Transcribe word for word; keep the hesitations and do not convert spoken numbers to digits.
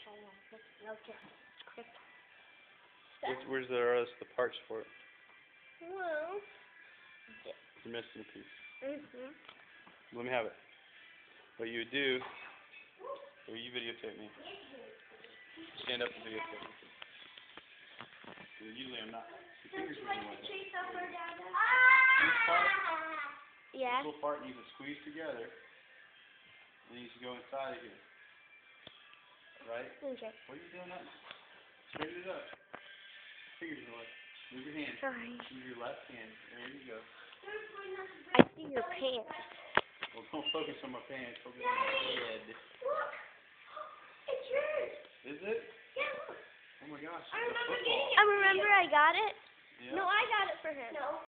Okay. Quick. Where's, where's the rest of the parts for it? Well. You're missing a piece. Mhm. Let me have it. What you would do, or you videotape me. Stand up and videotape me. Usually I'm not. Your fingers are in the way. This part, Yeah. this little part needs to squeeze together. It needs to go inside of here. Right? Okay. What are you doing up? Straighten it up. Fingers in the way. Move your hand. Sorry. Move your left hand. There you go. I see your pants. Well, don't focus on my pants. Focus on my head. Look. It's yours. Is it? Yeah, look. Oh my gosh. I remember, I remember I got it. Yeah. No, I got it for him. No.